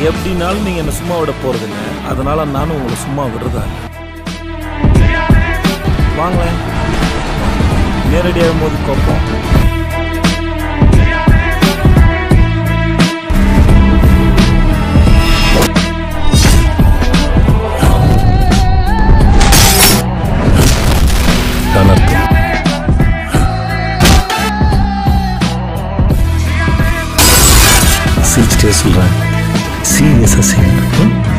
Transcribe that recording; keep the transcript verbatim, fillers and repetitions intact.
எப்படினாலும் நீங்க என்ன சும்மா விட போறதில்ல, அதனால நானும் உங்களை சும்மா விடுறதா வாங்க நேரடியாக மோதி கோப்போம். சிரிச்சிட்டே சொல்றேன், சீரியஸா செய்யணும்.